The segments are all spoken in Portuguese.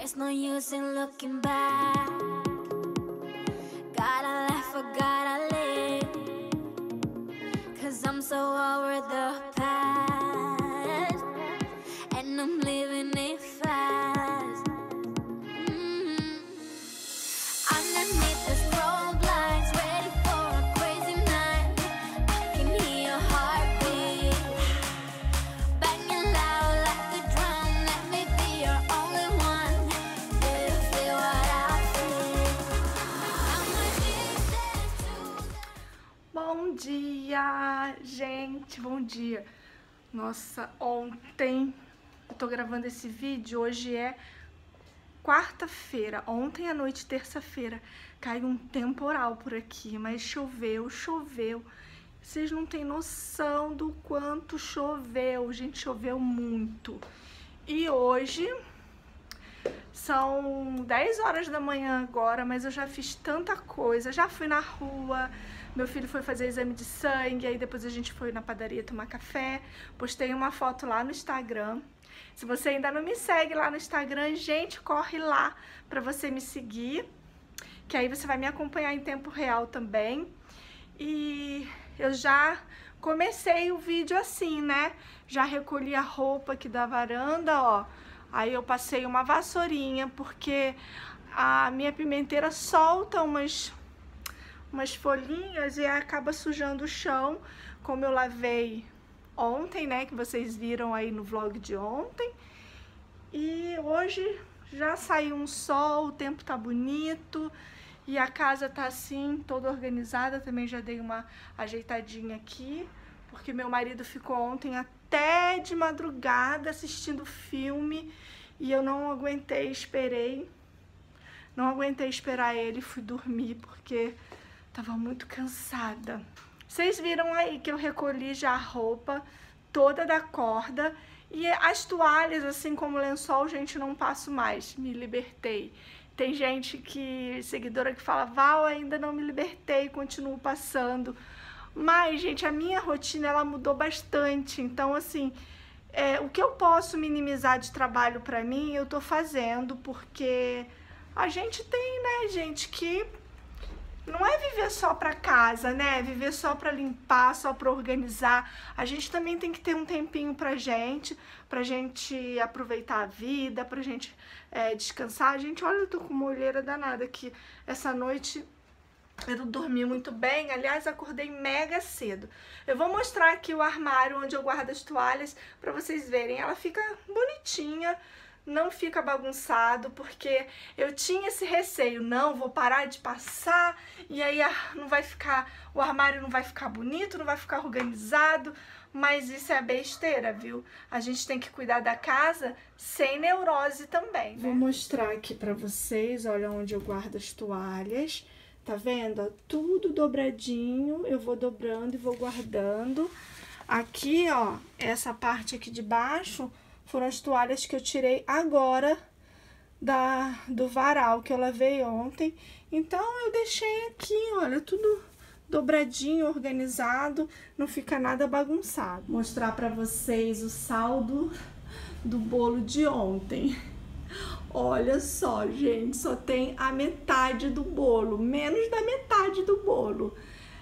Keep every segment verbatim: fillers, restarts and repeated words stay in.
There's no use in looking back. Gotta laugh or gotta live, 'cause I'm so over the past, and I'm living it fast. Mm-hmm. Underneath the strobe lights, ready for a crazy night. I can hear your heartbeat banging loud like a drum. Let me be your only one. Do you feel what I feel? I'm addicted to the... Bom dia, gente, bom dia. Nossa, ontem, eu tô gravando esse vídeo, hoje é quarta-feira, ontem à noite, terça-feira, caiu um temporal por aqui, mas choveu, choveu. Vocês não têm noção do quanto choveu, gente, choveu muito. E hoje são dez horas da manhã agora, mas eu já fiz tanta coisa, já fui na rua, meu filho foi fazer exame de sangue, aí depois a gente foi na padaria tomar café, postei uma foto lá no Instagram. Se você ainda não me segue lá no Instagram, gente, corre lá pra você me seguir, que aí você vai me acompanhar em tempo real também. E eu já comecei o vídeo assim, né? Já recolhi a roupa aqui da varanda, ó. Aí eu passei uma vassourinha, porque a minha pimenteira solta umas, umas folhinhas e acaba sujando o chão, como eu lavei ontem, né, que vocês viram aí no vlog de ontem. E hoje já saiu um sol, o tempo tá bonito e a casa tá assim, toda organizada. Também já dei uma ajeitadinha aqui, porque meu marido ficou ontem até de madrugada assistindo filme e eu não aguentei, esperei. Não aguentei esperar ele, fui dormir porque tava muito cansada. Vocês viram aí que eu recolhi já a roupa toda da corda e as toalhas, assim como o lençol, gente, não passo mais, me libertei. Tem gente que, seguidora que fala, Val, ainda não me libertei, continuo passando. Mas, gente, a minha rotina, ela mudou bastante, então, assim, é, o que eu posso minimizar de trabalho pra mim, eu tô fazendo, porque a gente tem, né, gente, que não é viver só pra casa, né? Viver só pra limpar, só pra organizar. A gente também tem que ter um tempinho pra gente, pra gente aproveitar a vida, pra gente é, descansar. Gente, olha, eu tô com uma olheira danada aqui. Essa noite eu não dormi muito bem, aliás, acordei mega cedo. Eu vou mostrar aqui o armário onde eu guardo as toalhas pra vocês verem. Ela fica bonitinha, não fica bagunçado, porque eu tinha esse receio, não, vou parar de passar e aí não vai ficar, o armário não vai ficar bonito, não vai ficar organizado, mas isso é besteira, viu? A gente tem que cuidar da casa sem neurose também, né? Vou mostrar aqui pra vocês, olha onde eu guardo as toalhas, tá vendo? Tudo dobradinho, eu vou dobrando e vou guardando. Aqui, ó, essa parte aqui de baixo foram as toalhas que eu tirei agora da, do varal, que eu lavei ontem. Então, eu deixei aqui, olha, tudo dobradinho, organizado, não fica nada bagunçado. Vou mostrar pra vocês o saldo do bolo de ontem. Olha só, gente, só tem a metade do bolo, menos da metade do bolo.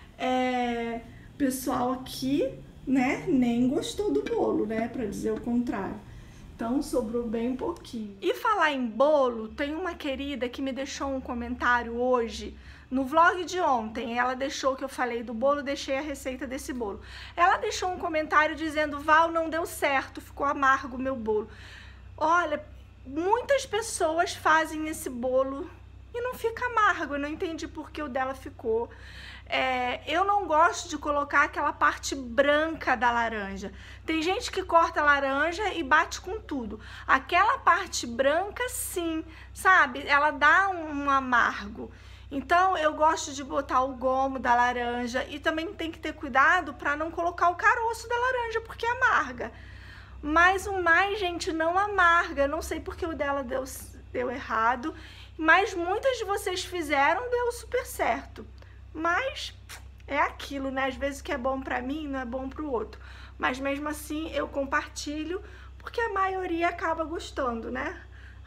É, pessoal aqui, né, nem gostou do bolo, né, pra dizer o contrário. Então, sobrou bem pouquinho. E falar em bolo, tem uma querida que me deixou um comentário hoje, no vlog de ontem. Ela deixou que eu falei do bolo, deixei a receita desse bolo. Ela deixou um comentário dizendo, Val, não deu certo, ficou amargo o meu bolo. Olha, muitas pessoas fazem esse bolo e não fica amargo, eu não entendi por que o dela ficou. É, eu não gosto de colocar aquela parte branca da laranja. Tem gente que corta a laranja e bate com tudo. Aquela parte branca, sim, sabe? Ela dá um amargo. Então, eu gosto de botar o gomo da laranja e também tem que ter cuidado para não colocar o caroço da laranja, porque amarga. Mas o mais, gente, não amarga. Não sei porque o dela deu, deu errado, mas muitas de vocês fizeram, deu super certo. Mas é aquilo, né? Às vezes o que é bom pra mim não é bom pro outro. Mas mesmo assim eu compartilho, porque a maioria acaba gostando, né?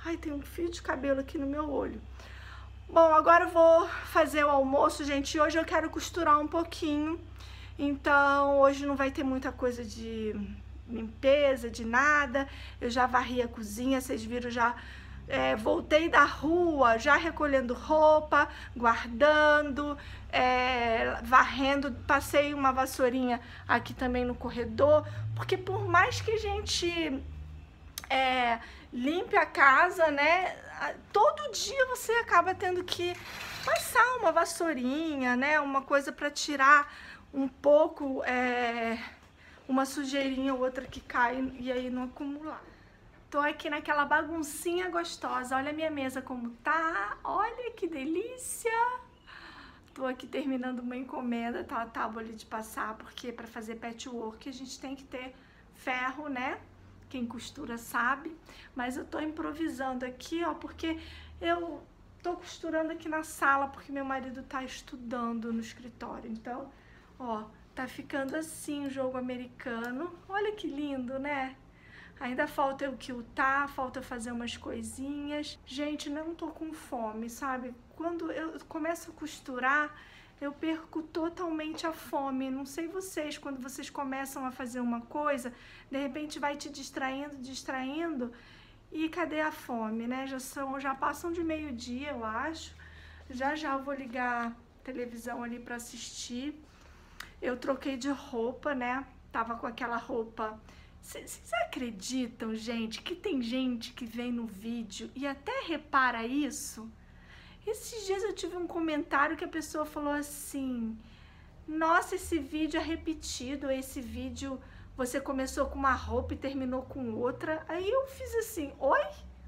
Ai, tem um fio de cabelo aqui no meu olho. Bom, agora eu vou fazer o almoço, gente. Hoje eu quero costurar um pouquinho. Então, hoje não vai ter muita coisa de limpeza, de nada. Eu já varri a cozinha, vocês viram, já é, voltei da rua, já recolhendo roupa, guardando, é, varrendo. Passei uma vassourinha aqui também no corredor, porque por mais que a gente é, limpe a casa, né, todo dia você acaba tendo que passar uma vassourinha, né, uma coisa para tirar um pouco, é, uma sujeirinha ou outra que cai e aí não acumular. Tô aqui naquela baguncinha gostosa. Olha a minha mesa como tá. Olha que delícia. Tô aqui terminando uma encomenda, tá a tábua ali de passar, porque para fazer patchwork a gente tem que ter ferro, né? Quem costura sabe. Mas eu tô improvisando aqui, ó, porque eu tô costurando aqui na sala, porque meu marido tá estudando no escritório. Então, ó, tá ficando assim o jogo americano. Olha que lindo, né? Ainda falta eu quiltar, falta fazer umas coisinhas. Gente, não tô com fome, sabe? Quando eu começo a costurar, eu perco totalmente a fome. Não sei vocês, quando vocês começam a fazer uma coisa, de repente vai te distraindo, distraindo, e cadê a fome, né? Já são, já passam de meio-dia, eu acho. Já já eu vou ligar a televisão ali pra assistir. Eu troquei de roupa, né? Tava com aquela roupa... Vocês acreditam, gente, que tem gente que vem no vídeo e até repara isso? Esses dias eu tive um comentário que a pessoa falou assim: nossa, esse vídeo é repetido, esse vídeo você começou com uma roupa e terminou com outra. Aí eu fiz assim, oi?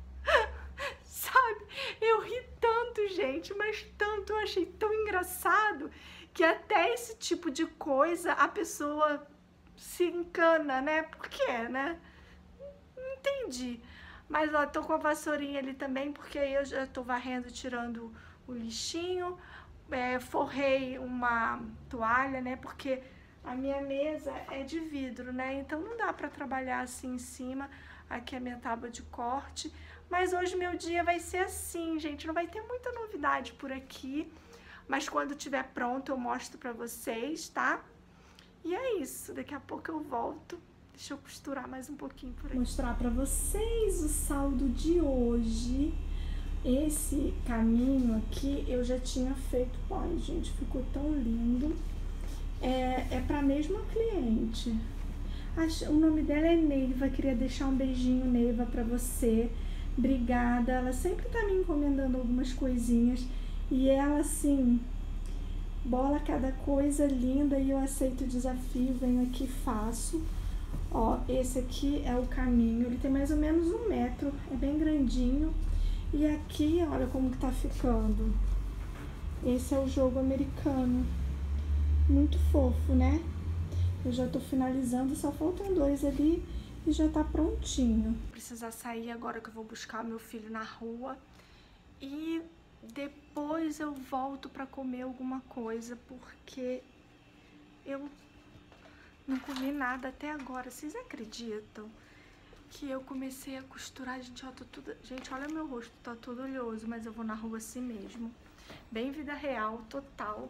Sabe? Eu ri tanto, gente, mas tanto, eu achei tão engraçado que até esse tipo de coisa a pessoa se encana, né? Por quê, né? Não entendi. Mas, ó, tô com a vassourinha ali também, porque aí eu já tô varrendo, tirando o lixinho. É, forrei uma toalha, né? Porque a minha mesa é de vidro, né? Então não dá pra trabalhar assim em cima. Aqui é a minha tábua de corte. Mas hoje meu dia vai ser assim, gente. Não vai ter muita novidade por aqui. Mas quando tiver pronto eu mostro pra vocês, tá? E é isso, daqui a pouco eu volto. Deixa eu costurar mais um pouquinho por aí. Mostrar pra vocês o saldo de hoje. Esse caminho aqui eu já tinha feito. Ai, gente, ficou tão lindo. É, é pra mesma cliente. O nome dela é Neiva. Queria deixar um beijinho, Neiva, pra você. Obrigada. Ela sempre tá me encomendando algumas coisinhas. E ela, assim... bola cada coisa linda, e eu aceito o desafio, venho aqui e faço. Ó, esse aqui é o caminho, ele tem mais ou menos um metro, é bem grandinho. E aqui, olha como que tá ficando. Esse é o jogo americano. Muito fofo, né? Eu já tô finalizando, só faltam dois ali e já tá prontinho. Vou precisar sair agora que eu vou buscar meu filho na rua. E... depois eu volto pra comer alguma coisa, porque eu não comi nada até agora. Vocês acreditam que eu comecei a costurar? Gente, ó, tô tudo... gente, olha meu rosto, tá todo oleoso, mas eu vou na rua assim mesmo. Bem vida real, total,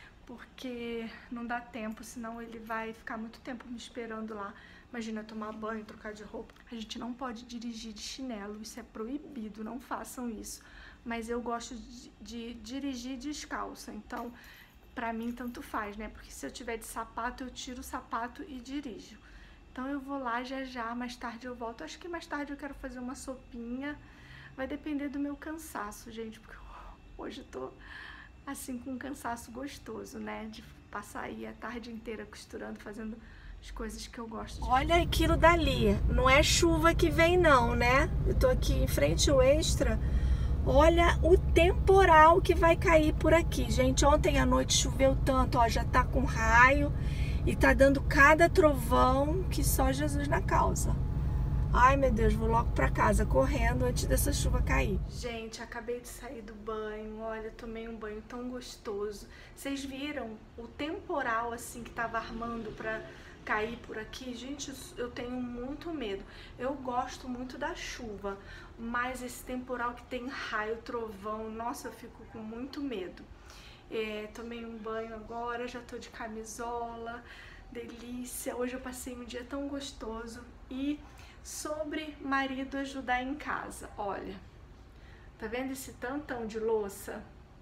porque não dá tempo, senão ele vai ficar muito tempo me esperando lá. Imagina, tomar banho, trocar de roupa. A gente não pode dirigir de chinelo, isso é proibido, não façam isso. Mas eu gosto de, de dirigir descalça, então pra mim tanto faz, né? Porque se eu tiver de sapato, eu tiro o sapato e dirijo. Então eu vou lá já já, mais tarde eu volto. Acho que mais tarde eu quero fazer uma sopinha. Vai depender do meu cansaço, gente, porque hoje eu tô assim com um cansaço gostoso, né? De passar aí a tarde inteira costurando, fazendo as coisas que eu gosto de. Olha aquilo dali, não é chuva que vem não, né? Eu tô aqui em frente ao Extra. Olha o temporal que vai cair por aqui, gente. Ontem à noite choveu tanto, ó, já tá com raio e tá dando cada trovão que só Jesus na causa. Ai, meu Deus, vou logo pra casa, correndo antes dessa chuva cair. Gente, acabei de sair do banho, olha, tomei um banho tão gostoso. Vocês viram o temporal, assim, que tava armando pra cair por aqui. Gente, eu tenho muito medo. Eu gosto muito da chuva, mas esse temporal que tem raio, trovão, nossa, eu fico com muito medo. É, tomei um banho agora, já tô de camisola, delícia. Hoje eu passei um dia tão gostoso. E sobre marido ajudar em casa, olha, tá vendo esse tantão de louça?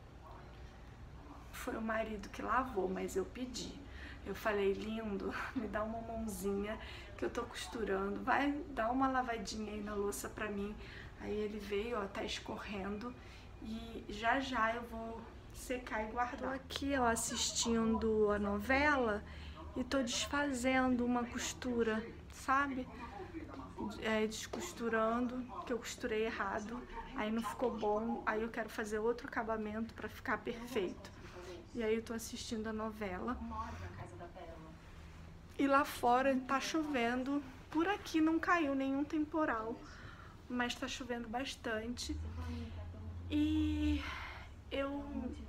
Foi o marido que lavou, mas eu pedi. Eu falei, lindo, me dá uma mãozinha que eu tô costurando, vai dar uma lavadinha aí na louça pra mim. Aí ele veio, ó, tá escorrendo e já já eu vou secar e guardar. Tô aqui, ó, assistindo a novela e tô desfazendo uma costura, sabe? É, descosturando, que eu costurei errado, aí não ficou bom, aí eu quero fazer outro acabamento pra ficar perfeito. E aí eu tô assistindo a novela. E lá fora tá chovendo, por aqui não caiu nenhum temporal, mas tá chovendo bastante. E eu...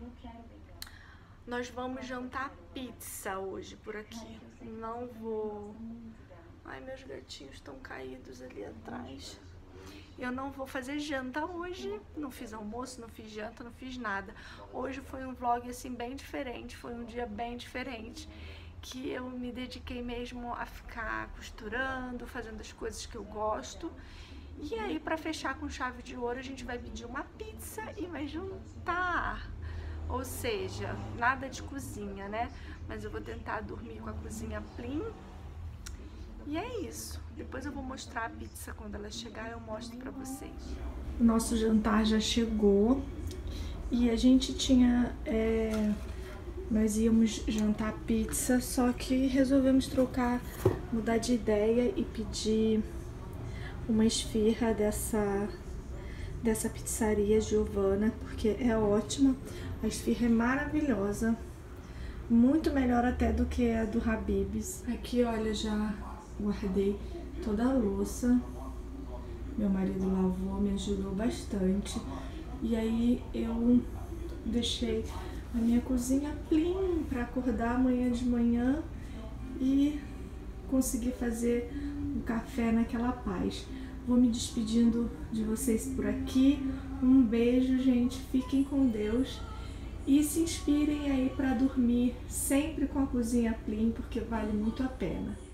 nós vamos jantar pizza hoje por aqui. Não vou... Ai, meus gatinhos estão caídos ali atrás. Eu não vou fazer janta hoje, não fiz almoço, não fiz janta, não fiz nada. Hoje foi um vlog assim bem diferente, foi um dia bem diferente, que eu me dediquei mesmo a ficar costurando, fazendo as coisas que eu gosto. E aí, pra fechar com chave de ouro, a gente vai pedir uma pizza e vai jantar. Ou seja, nada de cozinha, né? Mas eu vou tentar dormir com a cozinha plim. E é isso. Depois eu vou mostrar a pizza quando ela chegar, eu mostro pra vocês. O nosso jantar já chegou e a gente tinha... É... nós íamos jantar pizza, só que resolvemos trocar, mudar de ideia e pedir uma esfirra dessa, dessa pizzaria Giovanna, porque é ótima. A esfirra é maravilhosa, muito melhor até do que a do Habib's. Aqui, olha, já guardei toda a louça, meu marido lavou, me ajudou bastante. E aí eu deixei a minha cozinha plim para acordar amanhã de manhã e conseguir fazer um café naquela paz. Vou me despedindo de vocês por aqui. Um beijo, gente. Fiquem com Deus e se inspirem aí para dormir sempre com a cozinha plim, porque vale muito a pena.